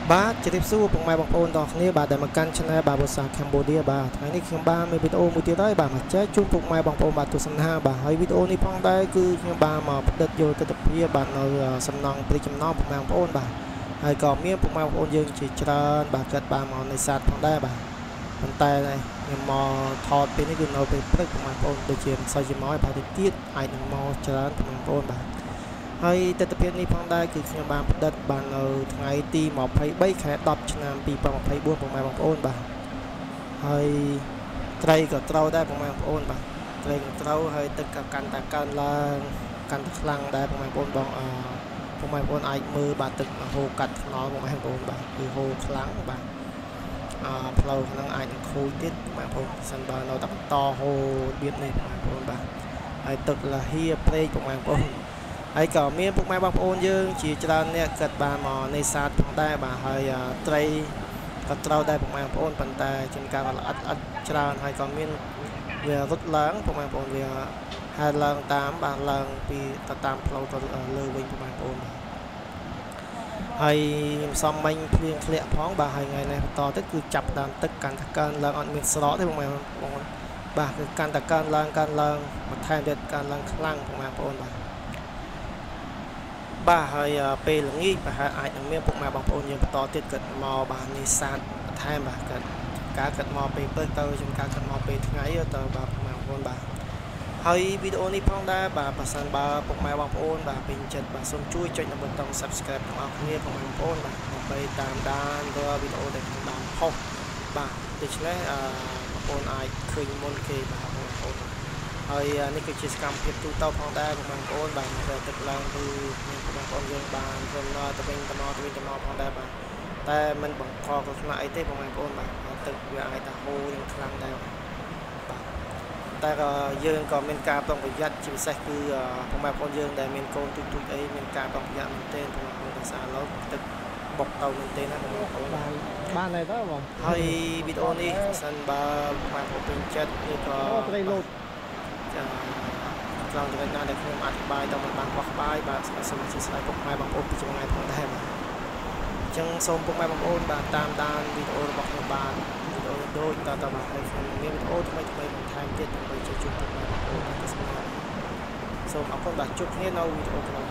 បាទជម្រាបសួរពុកម៉ែបងប្អូនទាំងគ្នាបាទដែលមកកាន់ Channel បាទ Vosa Cambodia បាទថ្ងៃនេះខ្ញុំបានមានវីដេអូមួយទៀតហើយបាទមកចែកជូនពុកម៉ែបងប្អូនបាទទស្សនាបាទហើយវីដេអូនេះផងដែរគឺខ្ញុំបានមកផ្តិតយកទស្សនវិជ្ជាបាទនៅសំណង់ព្រៃចំណោមពុកម៉ែបងប្អូនបាទហើយក៏មានពុកម៉ែបងប្អូនយើងជាច្រើនបាទគាត់បានមកនេសាទផងដែរបាទប៉ុន្តែខ្ញុំមកថតពេលនេះគឺនៅពេលព្រឹកពុកម៉ែបងប្អូនដូចជាមិនសូវជាមកបាទទៀតអាចនឹងមកច្រើនពុកម៉ែបងប្អូនបាទហើយទស្សនវិជ្ជានេះផងដែរគឺខ្ញុំបានផ្តិតបាននៅថ្ងៃទី23ខែ10ឆ្នាំ2024ពុកម៉ែបងប្អូនបាទហើយត្រីក៏ត្រូវដែរពុកម៉ែបងប្អូនបាទត្រីក៏ត្រូវហើយទឹកក៏កាន់តែកើនឡើងកាន់តែខ្លាំងដែរពុកម៉ែបងប្អូនពុកម៉ែបងប្អូនអាចមើលបាទទឹកហូរកាត់ថ្នល់ពុកម៉ែបងប្អូនបាទគឺហូរខ្លាំងបាទផ្លូវហ្នឹងអាចនឹងខូចទៀតពុកម៉ែបងប្អូនសិនបើនៅតែបន្តហូររបៀបនេះពុកម៉ែបងប្អូនបាទហើយទឹកលាហៀព្រែកពុកម៉ែបងប្អូនហើយក៏មានពុកម៉ែបងប្អូនយើងជាច្រើនអ្នកគាត់បានមកនេសាទផងដែរបាទហើយត្រីក៏ត្រូវដែរពុកម៉ែបងប្អូនប៉ុន្តែជាការល្អិតច្រើនហើយក៏មានវារត់ឡើងពុកម៉ែបងប្អូនវាហែលឡើងតាមបាទឡើងពីទៅតាមផ្លូវទៅលើវិញពុកម៉ែបងប្អូនបាទហើយសំមិញភ្លៀងធ្លាក់ផងបាទហើយថ្ងៃនេះបន្តទៅគឺចាប់តាមទឹកកាន់តែកើនឡើងអត់មានស្រកទេពុកម៉ែបងប្អូនបាទគឺកាន់តែកើនឡើងបន្ថែមទៀតកើនឡើងខ្លាំងពុកម៉ែបងប្អូនបាទហើយពេលល្ងាចប្រហែលអាចនឹងមានពុកម៉ែបងប្អូនយើងបន្តទៀតគាត់មកបាទនេសាទបន្ថែមបាទគាត់មកពេលព្រឹកទៅខ្ញុំគាត់មកពេលថ្ងៃទៅបាទពុកម៉ែបងប្អូនបាទហើយវីដេអូនេះផងដែរបាទបើសិនបើពុកម៉ែបងប្អូនបាទពេញចិត្តបាទសូមជួយចុចនៅប៊ូតុង Subscribe ទាំងអស់គ្នាពុកម៉ែបងប្អូនបាទដើម្បីតាមដានរាល់វីដេអូដែលខ្ញុំបានផុសបាទដូច្នេះបងប្អូនអាចឃើញមុនគេបាទបងប្អូនហើយនេះគឺជាសកម្មភាពទូទៅផងដែរបងប្អូនបាទទឹកឡើងគឺបងប្អូនយើងបានព្រមទៅវិញទៅមកផងដែរបាទតែមិនបង្កគ្រោះថ្នាក់អីទេបងប្អូនបាទទឹកវាអាចតែហូរយ៉ាងខ្លាំងដែរបាទតែក៏យើងក៏មានការប្រុងប្រយ័ត្នជាពិសេសគឺបងប្អូនយើងដែលមានកូនទូចអីមានការប្រុងប្រយ័ត្នមែនទែនបងប្អូនដោយសារឡូវទឹកបុកទៅមែនទែនណាបងប្អូនបានហើយតើបងហើយវីដេអូនេះសិនបើបងប្អូនពេញចិត្តឬក៏ត្រីលោតត្រង់ចំណុចណាដែលខ្ញុំអធិប្បាយទៅមិនបានបោះក្បាយបាទសូមអធិស្ឋានពុកម៉ែបងប្អូនពីចម្ងាយផងដែរបាទអញ្ចឹងសូមពុកម៉ែបងប្អូនបាទតាមដានវីដេអូរបស់ខ្ញុំបានវីដេអូដូចតបាទហើយខ្ញុំមានវីដេអូថ្មីបន្ថែមទៀតដើម្បីជួយពុកម៉ែបងប្អូនទស្សនាសូមអរគុណបាទជួបគ្នានៅវីដេអូក្រោយ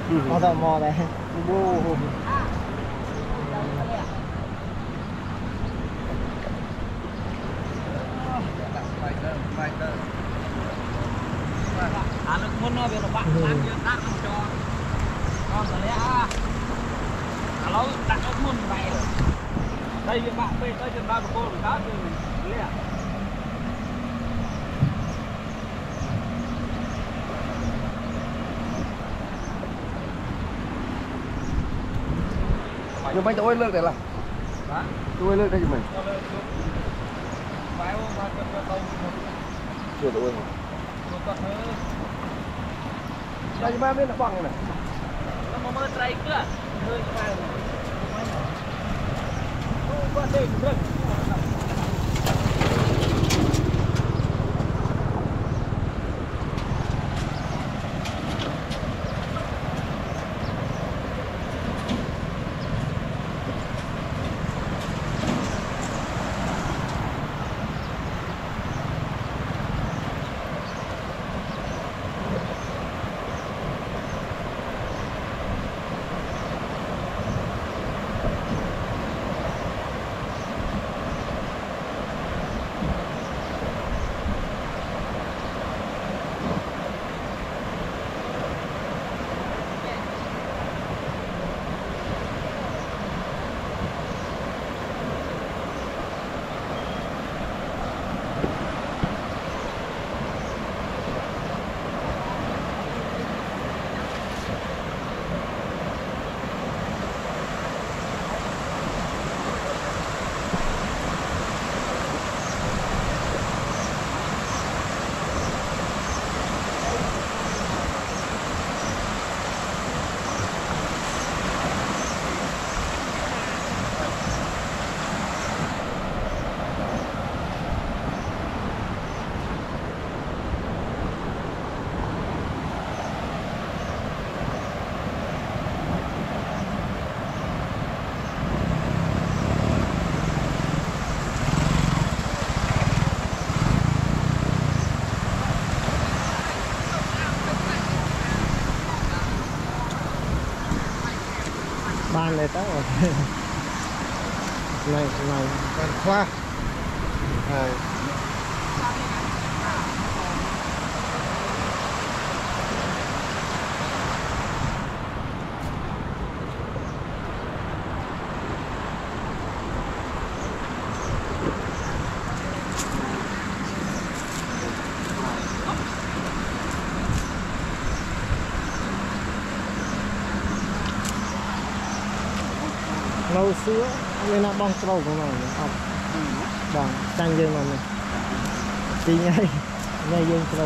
Có tò mò đấy. Muốn nó việc là bạn ăn chưa đặt không cho con rồi lẽ lâu đặt nó muốn vậy đây với bạn về tới chân ba của cô rồi đó thì lẽ nhưng bánh tôi lương này là tôi lương đây cho mình chưa tôi đây ba biết là bằng này nó mới trai cơ hơi vào có đây được ban này tao này con khoa này lâu xưa nên là bong trâu của nó học bằng tranh dương mà này đi ngay dương trâu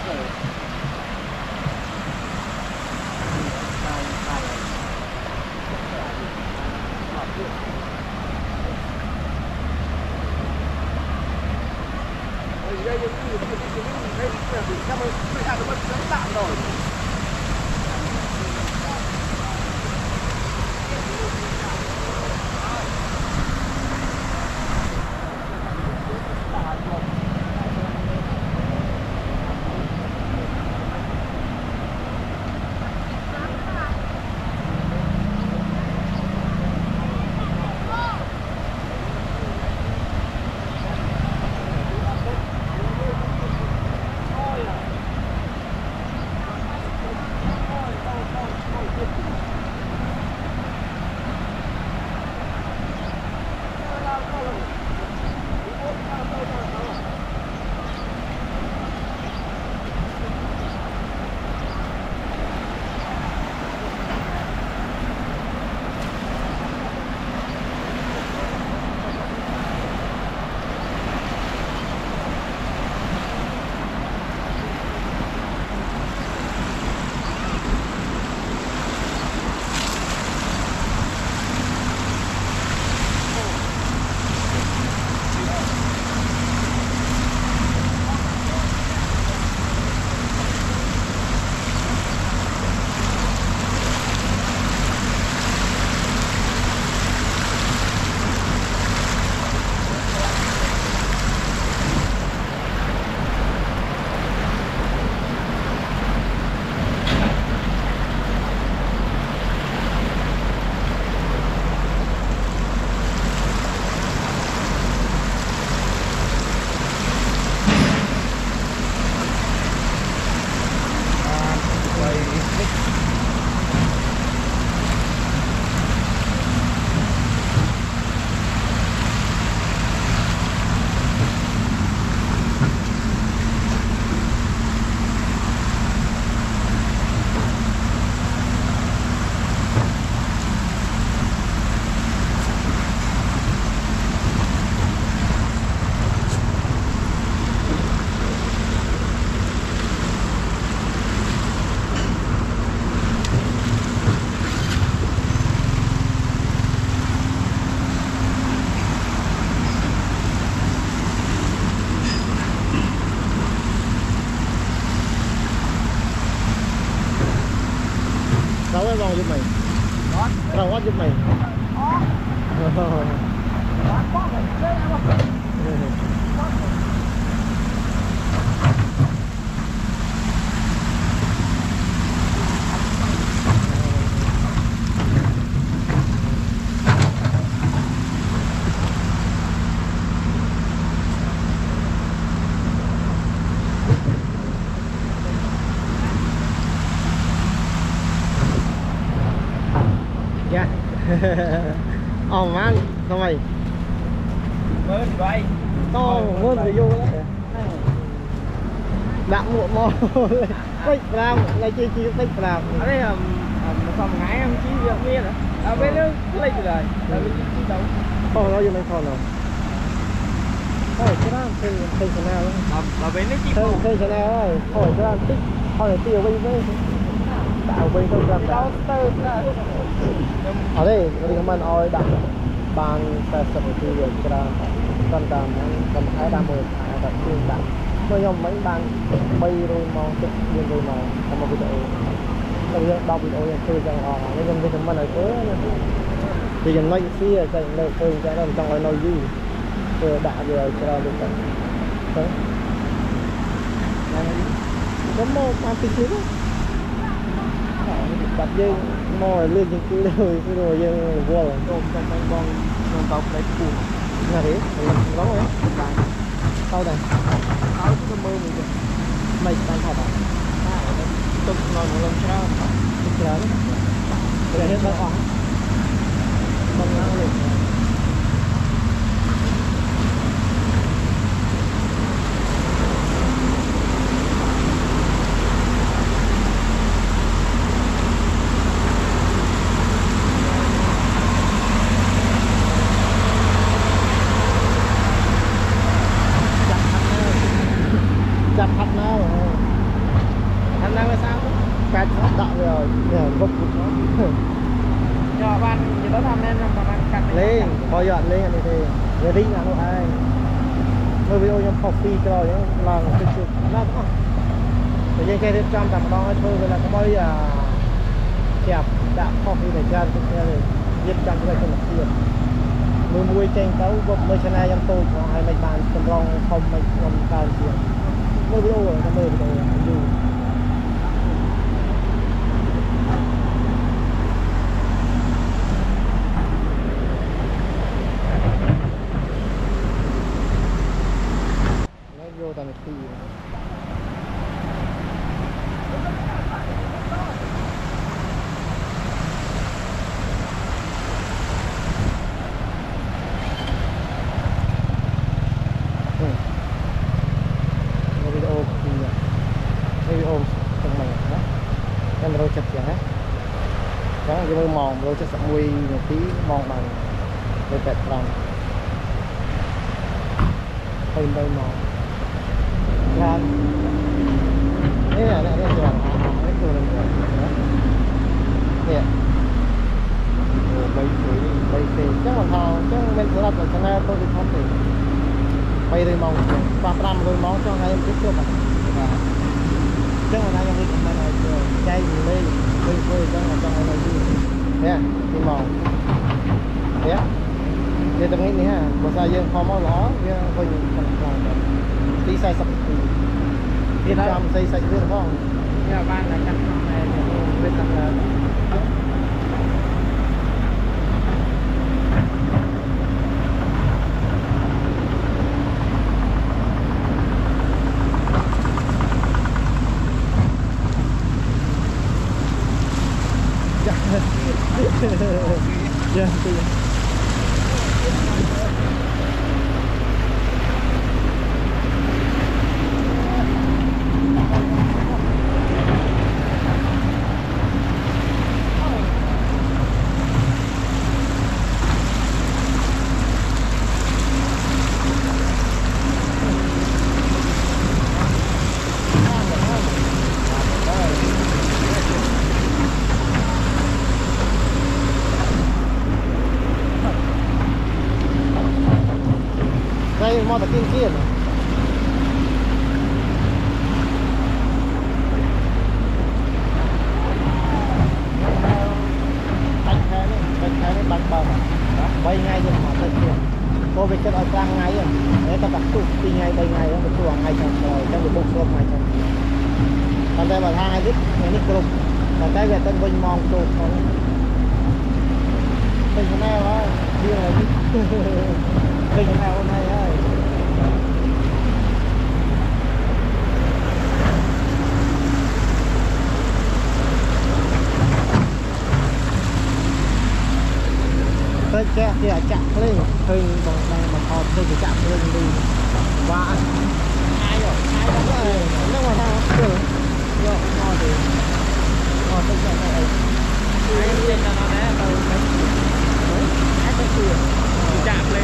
giúp mày đâu giúp mày ồ má sao mày mới vậy to muốn thì vô đó đặng muộn mò tích làm này chi tích làm ở đây là phòng ngái em chi việc miên ở bên nước lấy từ đời là bên chi đâu không nói gì mấy con nào thôi cái đó thì thế nào ở bên nước chi thế nào rồi thôi cái đó tích thôi tiêu với tạo bên không làm đâu ở đây mình oi đặt bàn ta sập thì được ra con đàn con thái đam mười thái đặt chuyên đặt mới nhom mấy bàn bay rồi màu tích liên rồi màu làm một video trong những đọc video này tôi rằng họ nên trong cái mình ở thế thì dần nói xí ở đây nơi tôi sẽ làm trong nói gì tôi đã rồi cho được đấy có một ăn tí xíu đặt dây mò lên những cái đồ dây vô rồi tôm trong băng băng trong tàu đấy cù là thế có rồi sau này áo cứ mơ mình kìa mày đang học à tôm nói một lần sao bây giờ hết băng on băng ngang lên cách nó tạo rồi gốc của nó cho bạn gì đó làm nên mà bạn cắt lên bao giờ lên như thế về đi là nó ai mới video nhóm coffee rồi là cái chuyện nó có tự nhiên cái trăm tầm đó thôi là có bao giờ chẹp đã coffee để ra cũng như là viết trăm cái con tiền mười mùi tranh tấu bột mới cho nay em tôi có hai mấy bạn cầm lòng không mấy năm cao tiền mới video rồi nó mới video dù vô tầm khi video tầng mày đó em rồi chụp vậy đó cái môi mòn rồi cho sợi mùi một tí mòn bằng rồi bẹt lòng hơi môi mòn làm thế là đây rồi cáiตัวnày nè bay thì chắc là thằng chắc bên sẽ đặt ở trên này tôi thì không thể bay đi mong qua năm rồi mong cho ngày em tiếp tục chắc là đang đi bên này chay gì đi phơi chắc là trong này đi nè đi mong thế để tầm nghĩ ha một sai dương không có ló thôi phần làm tí sai sập thì làm xây sạch luôn không nhà ban là chắc này bên tầng là dạ đây mò tiên kia bạch bờ bay ngay nhưng mà thật nhiều cô về chất ở trang ngay rồi đấy ta đặt tụt đi ngay bay ngay đó được tuồng ngay trong được bốc xôm ngay trong còn đây là hai lít ngay lít luôn và cái về tân vinh mong tụt còn bên chỗ này đó riêng là bên chỗ này hôm nay ơi tới che thì chạm lên hơi bằng này mà thọt tôi chỉ chạm lên đi và hai rồi nếu mà sao được rồi ngon thì ngon tôi chạm này hai lên cho nó đấy đầu đấy hai cái cửa chạm lên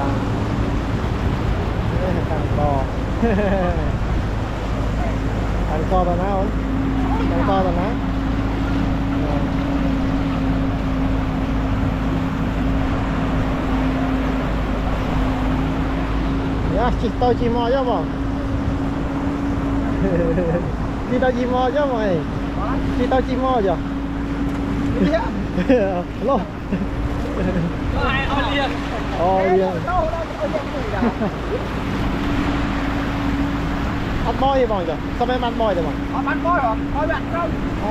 Càng to càng to là nào càng to là nào ya chỉ tao chỉ mò chứ mà chỉ tao chỉ mò chứ mày chỉ tao chỉ mò chứ lô liền ăn boi gì bằng chứ sao em ăn boi được mà ăn boi hả boi bạn không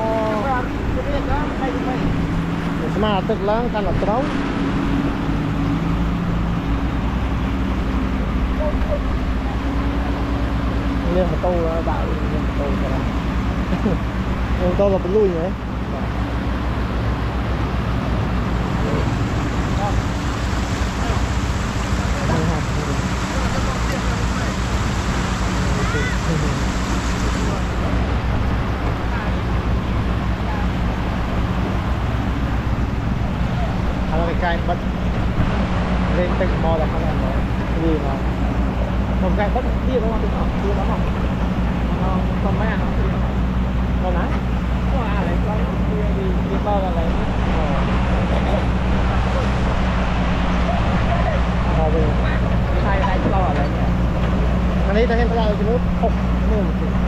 mà tức lắm tan là trống liên một tô bạo liên một tô cho nó một tô là lui nhỉ cái bất lên tinh mò là không làm được gì mà một cái bất kia nó được không kia nó không nó còn mấy nó còn nãy có ai lại có đi bao là lại hai cái bao là lại anh ấy thấy em bao cái nước hộp mưa một chút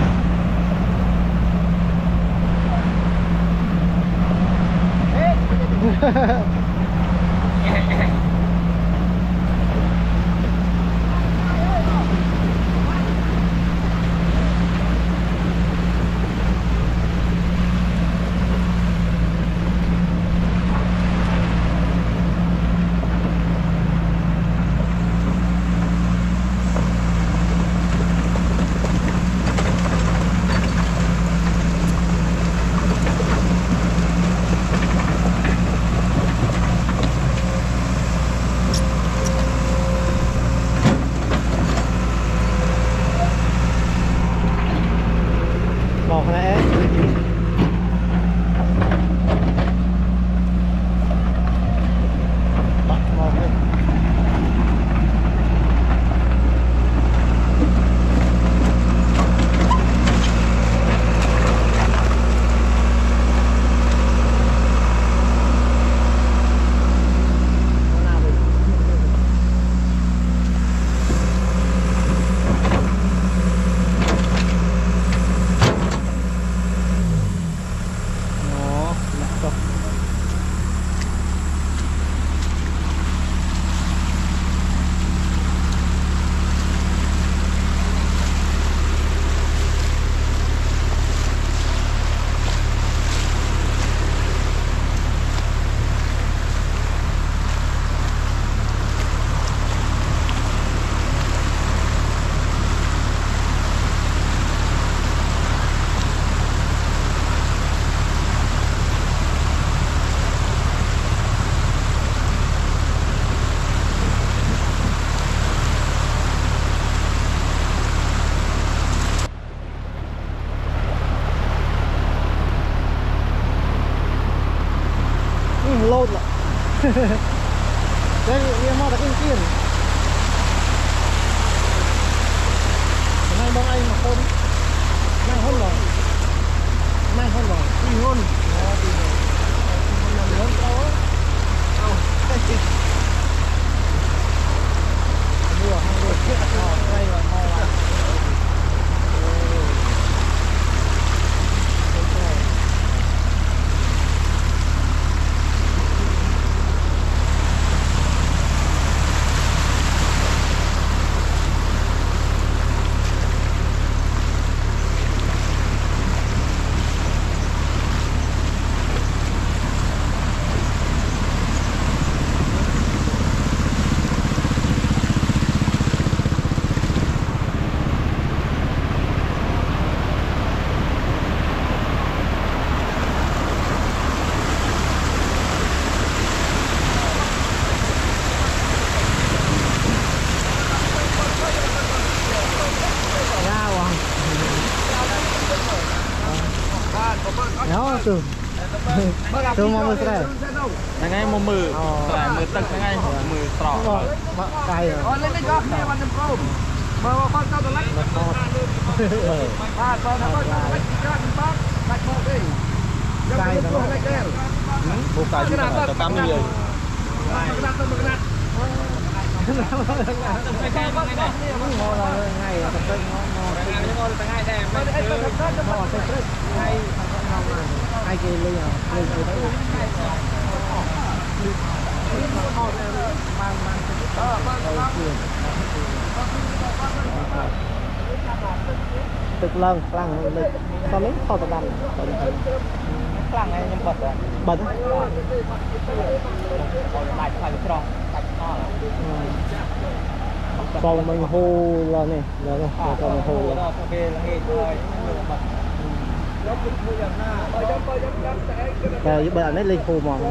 lột lại đây em mua được cái tiền nay bông anh mà khôn mang hôn rồi đi hôn làm lớn đâu á mua hàng rồi đây là mò lại từ Tôi mong mưa sợi. Ngay một mưa, lại mưa tật ngay mưa sọ. Cay rồi. Lên đây có nghe bạn đừng cơm. Mà con tao tao lách. Ba con nó có lách ra bác, lách một đi. Cay rồi. Bộ cay chứ là tao tắm nhiều. Hai kia ly à, ly từ đấy. Thực lần lịch có mấy kho tập đàn lần này nhưng bật bật còn mình hô là này là còn mình hô là rồi bây giờ nó lên hô mòn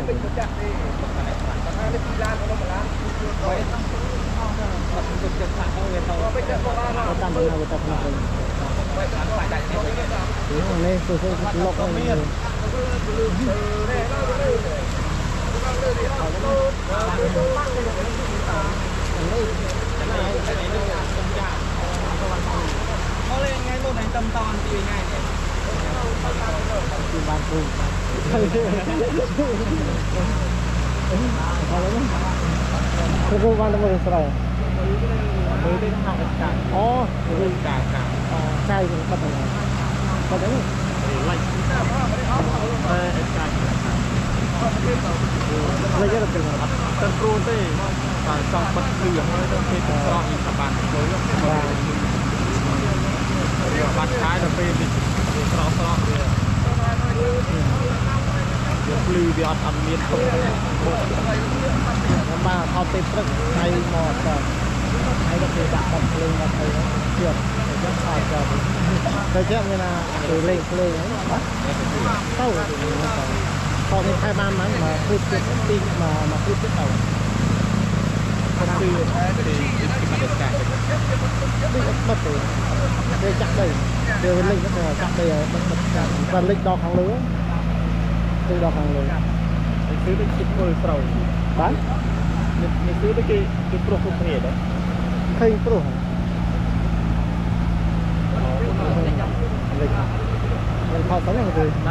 tan được người ta không lên tôi lọc này có lên ngay một đánh tâm toàn thì ngay này ban cung cái cô ban đâu rồi mới đến học cả cay cũng bắt đầu có đấy lạnh lấy cái được tân pro thế và trong bất cứ hơi đâu thì cũng có những các bạn mới bạn thái là phê thì rõ lư bị ăn miên không mà họ tìm rất hay mò còn hay là thì bạn bật lên là thấy trượt rất khó trượt tôi chắc như là từ lên ấy sâu rồi thì nó còn thì 2-3 máy mà phút chết tin mà phút chết đầu thì mất rồi đây chặt đây đưa lên linh nó chặt đây và linh đo hàng lứa từ đo hàng lứa thứ đến chích coi sầu bán những thứ đấy cái pro không thể đấy khơi pro mình họ sống là gì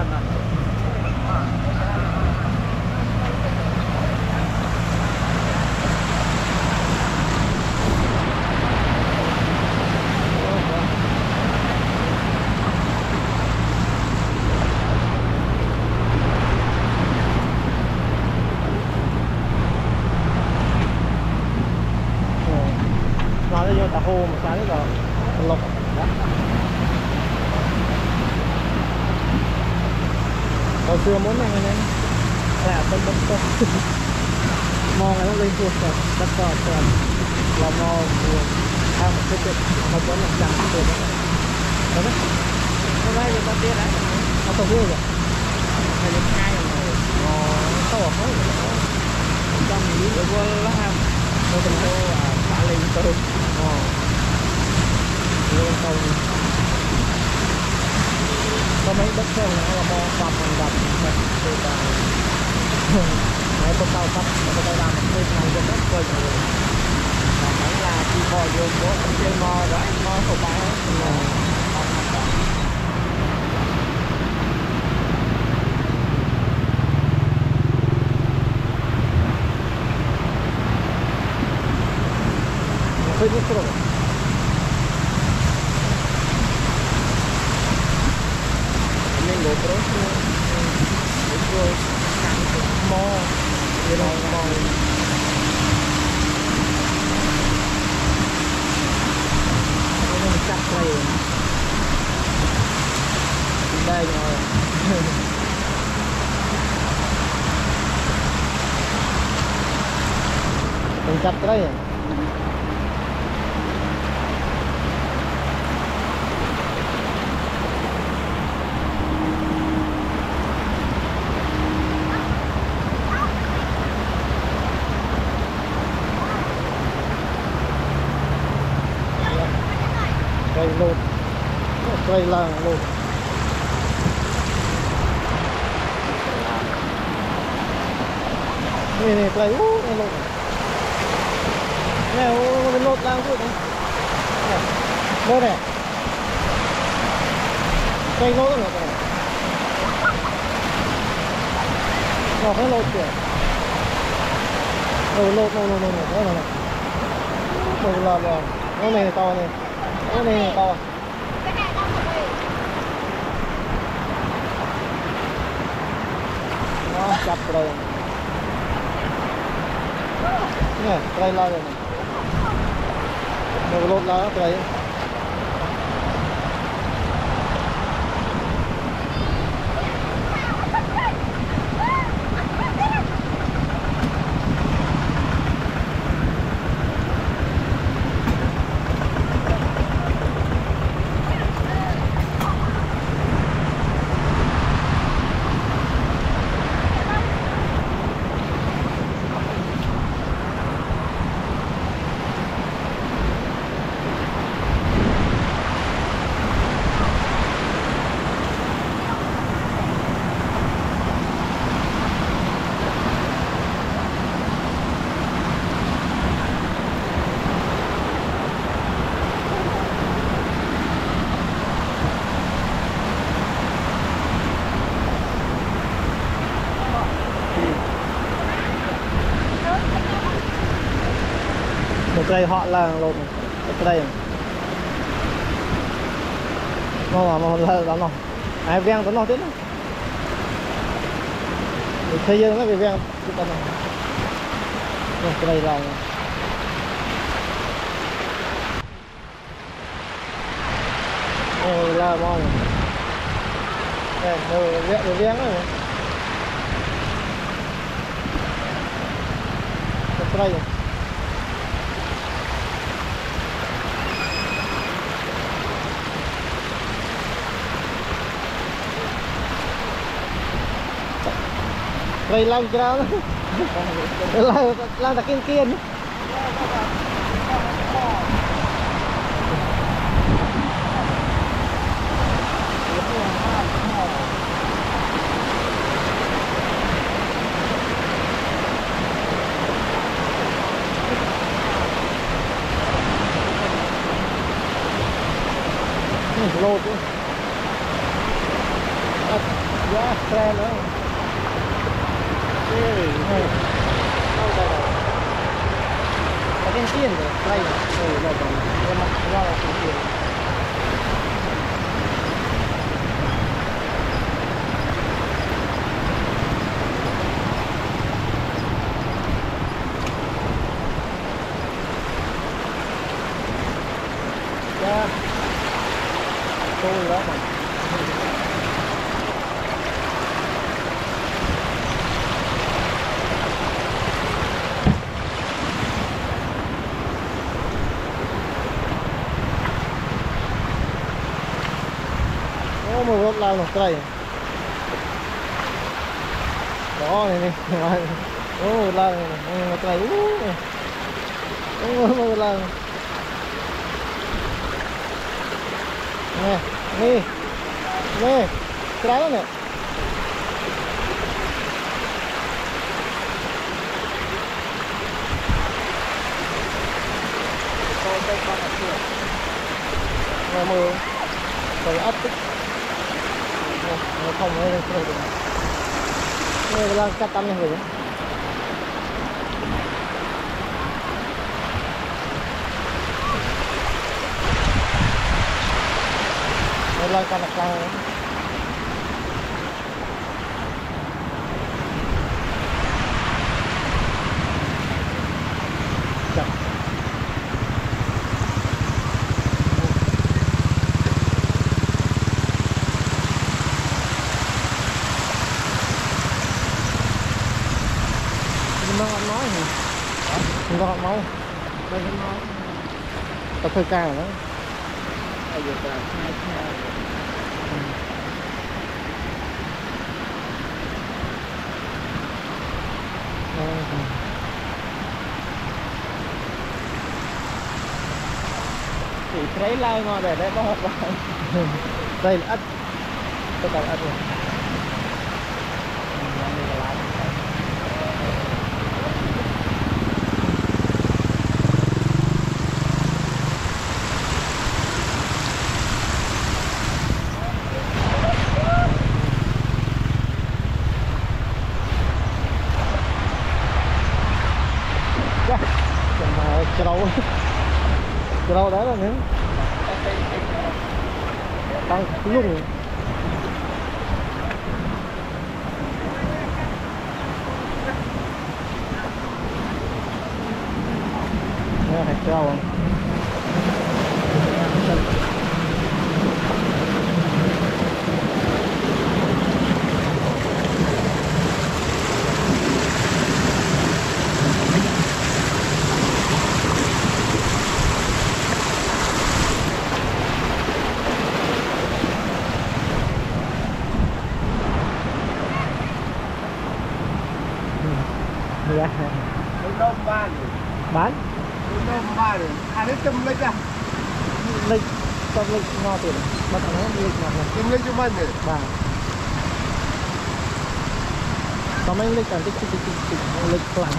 nó vô tà hồ một cái rồi lục hồi xưa muốn này này là bên mò nó lên chuột rồi đất cỏ rồi là mò buồn theo một cái chuyện nó có một trăm tiền đó đó nó bay được bao tiền đấy nó tao vui rồi hay là hai rồi to hơn trăm lý được qua lá ham nó từng tô phá lên tô lên tô có mấy đất sông nó là mò bắp bằng bắp từ từ mấy con tàu bắp nó có làm một cái này rất coi rồi nói là khi bò vô có chơi mò đó mò không phải hơi nước rồi mình ngồi pro rồi mò như là mò nó chặt đây đây rồi mình chặt đây cây lột cây là lột nè play nó lột nè nó lột đang thôi nè đây nè cây lột rồi nè nó phải lột kìa lột đó là nó này to này nó này to nó chặt rồi nè cây lo rồi nè lột lá cây đây họ là lột đây nó là đó nó ai veng đó nó thế nào thế giới nó bị veng cái này đây là mong đây veng rồi đây đây làm sao làm ta kiên kiên lột giá xe nữa cái tiền đấy đây là cái mặt ra là cái tiền ra tôi đó mà một gốc lao một cây đó này này một lao này một cây một lao nè nè nè trái này rồi mưa rồi ấp nó không hay lên rồi đây là cắt tăm này rồi đây là con đặc cao không có máu đây cái máu tập hơi cao nữa bây giờ là hai thì thấy lai ngon để đấy bóp lại đây là ếch tất cả ếch rồi trâu đấy là những tăng lung nghe hạt trâu Đông ban bán đông ban à đấy tâm lịch à lịch tâm lịch ngon tiền bắt nó lịch ngon tâm lịch cho mình này bà có mấy lịch còn tích lịch lặng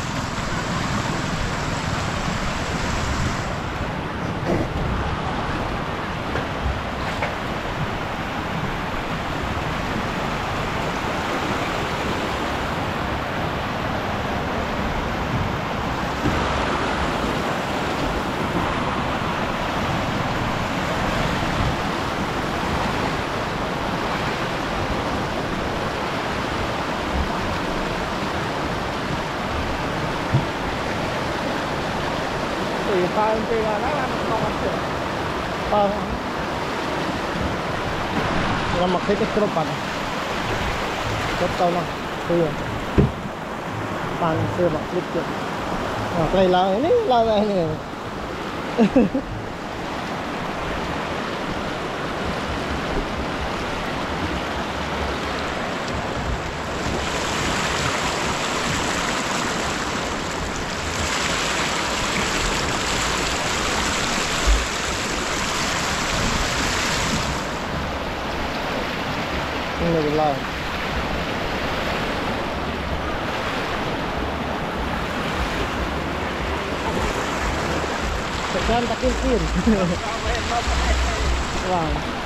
Pha MP là nó không ăn được. Nó mặc cái crop bạn. Rất to lắm. Từ bàn xưa mặc clip được. Đây là đây này. Người làm sekarang tak kira wow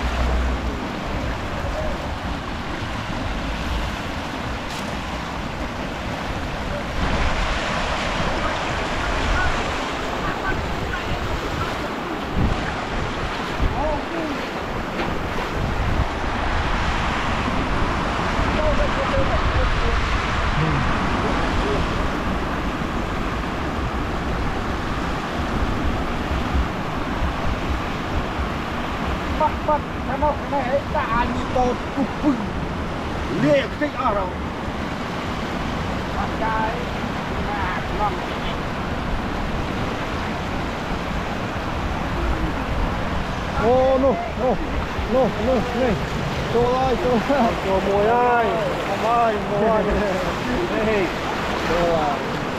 bắt nó này ta như to cục phừng liệt cái ở đâu bắt cái là ngon ô no này cho ơi cho mùi ơi ông ơi mùi ơi đây cho ơi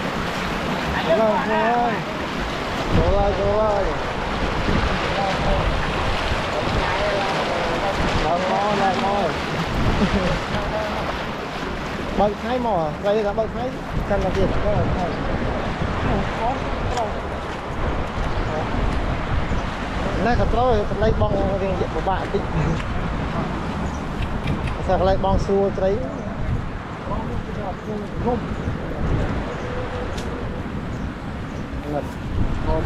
Lần mồi bật hai mỏ đây là bật hai cần là việc đó là nay gặp rồi lấy bong riêng diện của bạn đi sao lấy bong xua đấy không ngật ngon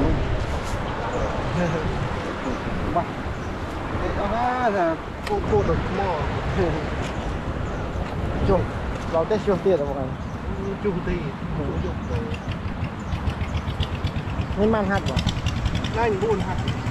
bắt đó là cô được mò chungเราได้ช่วงเตี้ยแต่บอกไงจุ่มตีนี่มันหักบ่นั่นบุญหัก